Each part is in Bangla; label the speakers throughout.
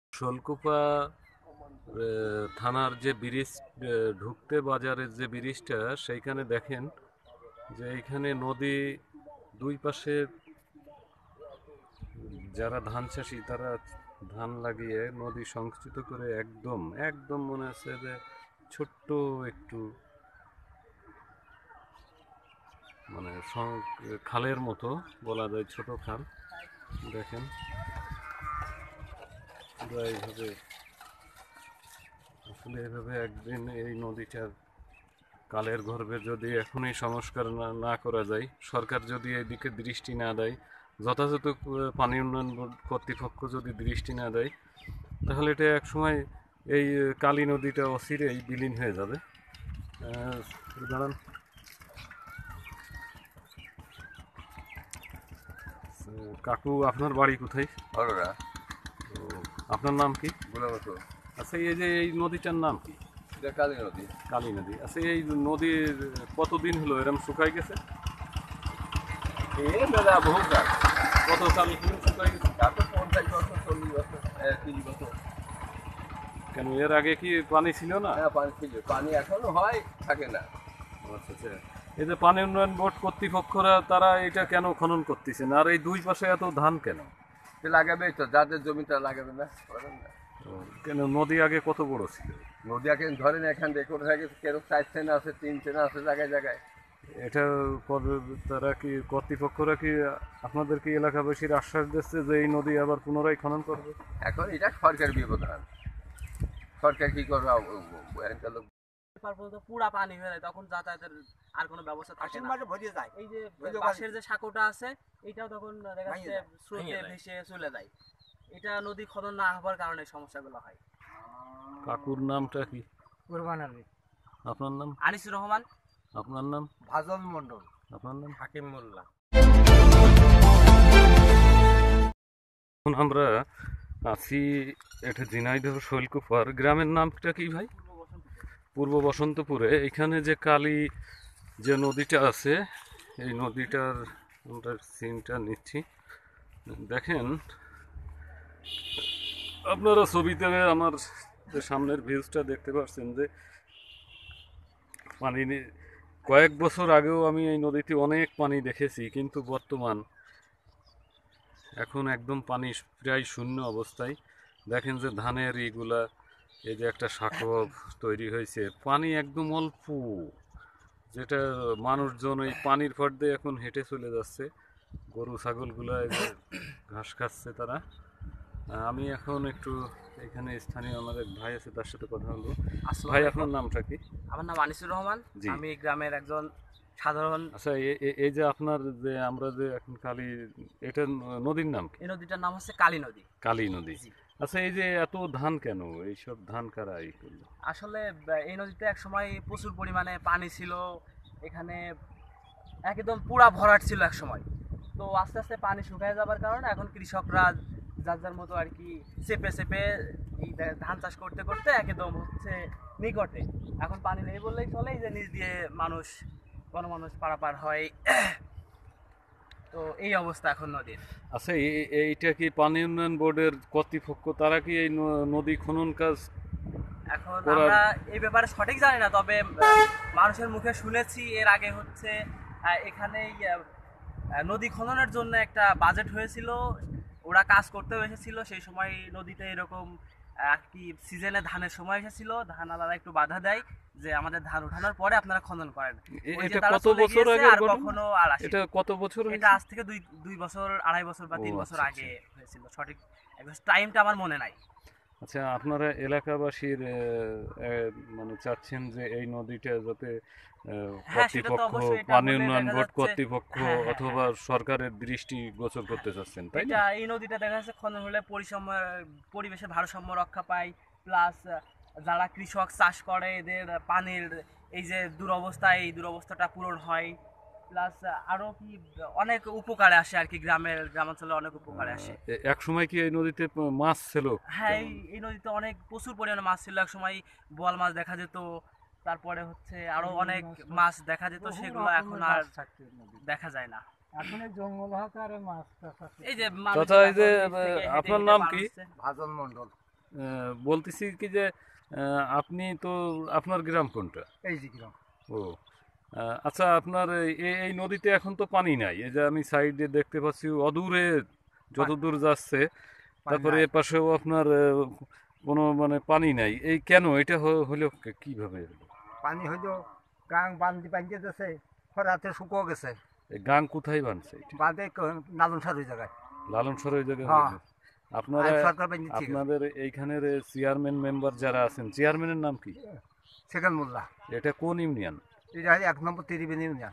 Speaker 1: শোলকুপা থানার যে ব্রিজ, ঢুকতে বাজারের যে ব্রিজটা, সেইখানে দেখেন যে এইখানে নদী দুই পাশে যারা ধান চাষি তারা ধান লাগিয়ে নদী সংকুচিত করে একদম একদম মনে হচ্ছে যে ছোট্ট একটু মানে খালের মতো বলা যায়, ছোট খাল। দেখেন পুরো এইভাবে, আসলে এইভাবে একদিন এই নদীটার কালের গর্ভে যদি এখনই সংস্কার না করা যায়, সরকার যদি এদিকে দৃষ্টি না দেয়, যথাযথ পানি উন্নয়ন বোর্ড কর্তৃপক্ষ যদি দৃষ্টি না দেয়, তাহলে এটা একসময় এই কালী নদীটা অচিরেই বিলীন হয়ে যাবে। দাঁড়ান, কাকু আপনার বাড়ি কোথায়?
Speaker 2: অরোরা।
Speaker 1: তো আপনার নাম কি?
Speaker 2: গুণগত।
Speaker 1: আচ্ছা, এই যে এই নদীটার নাম কি?
Speaker 2: এটা কালী নদী।
Speaker 1: কালী নদী। আচ্ছা, এই নদীর কতদিন হলো এরম শুকাই গেছে?
Speaker 2: এই দাদা বহু কাল।
Speaker 1: কত কাল শুকাই গেছে?
Speaker 2: তারপর 50 বছর, 40 বছর, 30 বছর।
Speaker 1: কেন এর আগে কি পানি ছিল না?
Speaker 2: হ্যাঁ, পানি ছিল। পানি এখনো হয়, থাকে না।
Speaker 1: আচ্ছা আচ্ছা। এই যে পানি উন্নয়ন বোর্ড কর্তৃপক্ষরা তারা এটা কেন খনন করতেছেন, আর এই দুই পাশে এত ধান কেন?
Speaker 2: সে লাগাবেই তো, যাদের জমিটা লাগাবে না, করেন না।
Speaker 1: কেন নদী আগে কত বড় ছিল?
Speaker 2: নদী এখন ধরেন এখান রেকর্ড হয়ে গেছে, কেন 4 সেনা আছে, 3 সেনা আছে জায়গায় জায়গায়।
Speaker 1: এটা তারা কি, কর্তৃপক্ষরা কি আপনাদের কি এলাকাবাসীর আশ্বাস দিচ্ছে যে এই নদী আবার পুনরায় খনন করবে?
Speaker 2: এখন এটা সরকার বিবধান, সরকার কি করবে? এখানকার লোক
Speaker 3: তারপর তো পুরা পানি হয়ে যায়, তখন যাতায়াতের আর কোনো ব্যবস্থা থাকে না। এই যে পাশের যে সাঁকোটা আছে, এটাও তখন দেখা যাচ্ছে স্রোতে ভেসে চলে যায়। এটা নদী খনন না হওয়ার কারণে সমস্যাগুলো হয়।
Speaker 1: কাকুর নামটা কি?
Speaker 3: কুরবান আলী।
Speaker 1: আপনার নাম?
Speaker 3: আনিসুর রহমান।
Speaker 1: আপনার নাম?
Speaker 2: ভাজন মন্ডল।
Speaker 1: আপনার নাম?
Speaker 3: হাকিম মোল্লা।
Speaker 1: এখন আমরা আছি এটা ঝিনাইদহ শৈলকুপার। গ্রামের নামটা কি ভাই? পূর্ব বসন্তপুরে। এখানে যে কালী যে নদীটা আছে, এই নদীটার আমরা সিনটা নিচ্ছি। দেখেন আপনারা ছবিতে আমার যে সামনের ভিউজটা দেখতে পাচ্ছেন যে পানি কয়েক বছর আগেও আমি এই নদীতে অনেক পানি দেখেছি, কিন্তু বর্তমান এখন একদম পানি প্রায় শূন্য অবস্থায়। দেখেন যে ধানের এইগুলা, এই যে একটা সাঁকো তৈরি হয়েছে, পানি একদম অল্প, যেটা মানুষজন ওই পানির ফট দিয়ে এখন হেঁটে চলে যাচ্ছে। গরু ছাগলগুলো এই যে ঘাস খাচ্ছে তারা। আমি এখন একটু এখানে স্থানীয় আমাদের ভাই আছে, তার সাথে কথা বলবো। ভাই, আপনার নামটা কি?
Speaker 3: আমার নাম আনিসুর রহমান।
Speaker 1: জি।
Speaker 3: আমি গ্রামের একজন সাধারণ।
Speaker 1: আচ্ছা, এই যে আপনার যে আমরা যে এখন কালী, এটা নদীর নাম কি?
Speaker 3: এই নদীটার নাম হচ্ছে কালী নদী।
Speaker 1: কালী নদী।
Speaker 3: জি।
Speaker 1: আচ্ছা, এই যে এত ধান কেন, এইসব ধান কারা এই করলো?
Speaker 3: আসলে এই নদীতে এক সময় প্রচুর পরিমাণে পানি ছিল, এখানে একদম পুরা ভরাট ছিল এক সময়। তো আস্তে আস্তে পানি শুকিয়ে যাবার কারণে এখন কৃষকরা যার যার মতো আর কি চেপে চেপে এই ধান চাষ করতে করতে একদম হচ্ছে নিকটে। এখন পানি নেই বললেই চলে, এই যে নিচ দিয়ে মানুষ, গণমানুষ পারাপার হয়। তো এই অবস্থা এখন নদীর।
Speaker 1: আচ্ছা, এইটা কি পানি উন্নয়ন বোর্ডের কর্তৃপক্ষ তারা কি এই নদী খনন কাজ
Speaker 3: এখন
Speaker 1: করার-
Speaker 3: আমরা এই ব্যাপারে সঠিক জানি না, তবে মানুষের মুখে শুনেছি এর আগে হচ্ছে এখানেই নদী খননের জন্য একটা বাজেট হয়েছিল, ওরা কাজ করতেও এসেছিল। সেই সময় নদীতে এরকম কি সিজনে ধানের সময় এসেছিল, ধান আলাদা একটু বাধা দেয় যে আমাদের ধান ওঠানোর পরে আপনারা খনন করেন। ওই যে
Speaker 1: এটা
Speaker 3: তারা
Speaker 1: কত
Speaker 3: চলে
Speaker 1: বছর
Speaker 3: গিয়েছে,
Speaker 1: আগের
Speaker 3: আর
Speaker 1: ঘটনা?
Speaker 3: কখনো আর আসেনি।
Speaker 1: এটা কত বছর
Speaker 3: এটা
Speaker 1: হয়েছে?
Speaker 3: আজ থেকে দুই বছর, 2.5 বছর বা 3
Speaker 1: ও,
Speaker 3: বছর
Speaker 1: আচ্ছা,
Speaker 3: আগে
Speaker 1: আচ্ছা।
Speaker 3: হয়েছিল। সঠিক টাইমটা আমার মনে নাই।
Speaker 1: আচ্ছা, আপনারা এলাকাবাসীর মানে চাচ্ছেন যে এই নদীটা যাতে
Speaker 3: হ্যাঁ, সেটা তো
Speaker 1: কর্তৃপক্ষ,
Speaker 3: অবশ্যই। এটা
Speaker 1: পানি
Speaker 3: হলে
Speaker 1: উন্নয়ন
Speaker 3: দেখা
Speaker 1: বোর্ড
Speaker 3: যাচ্ছে,
Speaker 1: কর্তৃপক্ষ
Speaker 3: হ্যাঁ, হ্যাঁ,
Speaker 1: অথবা সরকারের দৃষ্টি গোচর করতে চাচ্ছেন, তাই না?
Speaker 3: এটা এই নদীটা দেখা যাচ্ছে খনন হলে পরিবেশের ভারসাম্য রক্ষা পায়, প্লাস যারা কৃষক চাষ করে এদের পানির এই যে দুরবস্থা, এই দুরবস্থাটা পূরণ হয়, প্লাস আরো কি অনেক উপকারে আসে আর কি, গ্রামাঞ্চলে অনেক উপকারে আসে।
Speaker 1: এক সময় কি এই নদীতে মাছ ছিল?
Speaker 3: হ্যাঁ, এই নদীতে অনেক প্রচুর পরিমাণে মাছ ছিল এক সময়, বোয়াল মাছ দেখা যেত, তারপরে হচ্ছে আরো অনেক মাছ দেখা যেত, সেগুলো এখন আর দেখা যায় না।
Speaker 4: এখন এই জঙ্গল হাতে আর মাছ টাছ আছে।
Speaker 3: এই যে
Speaker 1: চাচা, এই যে আপনার নাম কি?
Speaker 2: ভাজন মন্ডল।
Speaker 1: বলতেছি কি যে আপনি তো আপনার গ্রাম কোনটা?
Speaker 4: এই যে কিরম
Speaker 1: ও আচ্ছা, আপনার এই নদীতে এখন তো পানি নাই। এই যে আমি সাইডে দেখতে পাচ্ছি অদূরে যতদূর যাচ্ছে, তারপরে
Speaker 4: নাই।
Speaker 1: এ পাশেও আপনার কোনো মানে পানি নাই। এই কেন এটা হলো কিভাবে হলো?
Speaker 4: পানি হইলো গাং বান্ধি বাঁধিয়ে দিয়েছে, রাতে শুকো গেছে,
Speaker 1: এই গাং কোথায় বানছে এটা?
Speaker 4: বাঁধে নালন সার ওই জায়গায়।
Speaker 1: লালন সরের জায়গায়
Speaker 4: হ্যাঁ।
Speaker 1: হলো। আপনারা
Speaker 4: আর সরকার বাঁধিয়ে ঠিক আছে।
Speaker 1: আপনাদের এইখানের চেয়ারম্যান মেম্বার যারা আছেন, চেয়ারম্যানের নাম কি?
Speaker 4: সেখান মোল্লা,
Speaker 1: এটা কোন ইউনিয়ন?
Speaker 4: এটা 1 number Tribeni union.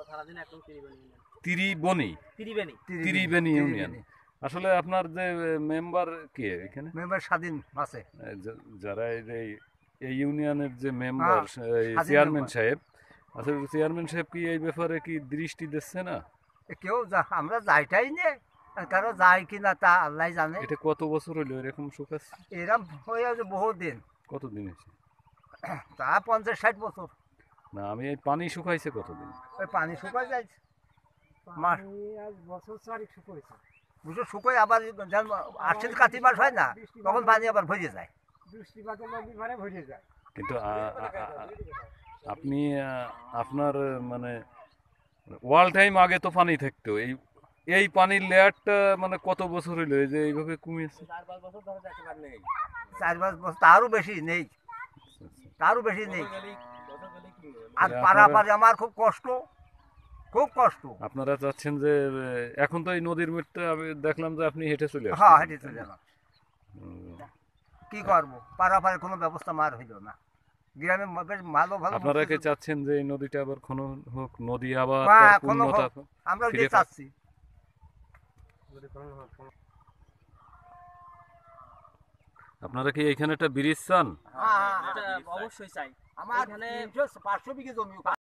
Speaker 1: Tribeni
Speaker 3: Tribeni.
Speaker 1: Tribeni union. আসলে আপনার যে মেম্বার কে এখানে?
Speaker 4: মেম্বার স্বাধীন আছে।
Speaker 1: যারা এই ইউনিয়নের যে মেম্বার
Speaker 4: স্বাধীন
Speaker 1: চেয়ারম্যান
Speaker 4: member।
Speaker 1: সাহেব, আসলে চেয়ারম্যান সাহেব কি এই ব্যাপারে কি দৃষ্টি দিচ্ছে না?
Speaker 4: কেউ আমরা যাইটাই নে, কারো যায় কিনা তা আল্লাহ জানে।
Speaker 1: এটা কত বছর হলো এরকম শুকাচ্ছে?
Speaker 4: এরম হয়ে আছে বহুত দিন,
Speaker 1: কতদিন হয়েছে?
Speaker 4: তা 50-60 বছর।
Speaker 1: না, আমি এই পানি শুকাইছে কতদিন?
Speaker 4: ওই পানি শুকায় যায়, মাস
Speaker 5: বছর 4 শুকোয়েছে।
Speaker 4: বুঝো শুকোয় আবার আশ্বিন কাতি মাস হয় না, তখন পানি আবার ভরে যায়।
Speaker 5: বৃষ্টিপাতের নদী ভরে ভরে যায়।
Speaker 1: কিন্তু আপনি আপনার মানে ওয়াল টাইম আগে তো পানি থাকতো। এই পানির লেয়ারটা মানে কত বছর হইলো এই যে এইভাবে কমিয়েছে?
Speaker 3: 4-5 বছর ধরে একেবারে নেই।
Speaker 4: 4-5 বছর, তারও বেশি নেই, তারও বেশি নেই। আর
Speaker 1: আপনারা-
Speaker 4: পারাপারে আমার খুব কষ্ট, খুব কষ্ট।
Speaker 1: আপনারা চাচ্ছেন যে এখন তো এই নদীর মধ্যে আমি দেখলাম যে আপনি হেঁটে চলে
Speaker 4: হ্যাঁ,
Speaker 1: আসছেন।
Speaker 4: হেঁটে চলে গেলাম।
Speaker 1: হুম।
Speaker 4: কি করবো, পারাপারে কোনো ব্যবস্থা মার হইল না। গ্রামে বেশ ভালো ভালো
Speaker 1: আপনারা কি
Speaker 4: বস্তু-
Speaker 1: চাচ্ছেন যে এই নদীটা আবার খনন হোক, নদী আবার
Speaker 4: হ্যাঁ,
Speaker 1: তার
Speaker 4: এখনো
Speaker 1: পূর্ণতা
Speaker 4: হোক। আমরা
Speaker 1: ফিরে
Speaker 4: যে
Speaker 1: পাক?
Speaker 4: চাচ্ছি।
Speaker 1: আপনারা কি এখানে একটা ব্রিজ চান?
Speaker 4: হ্যাঁ,
Speaker 3: এটা অবশ্যই চাই।
Speaker 4: আমার
Speaker 3: এখানে
Speaker 4: 500 বিঘে জমি।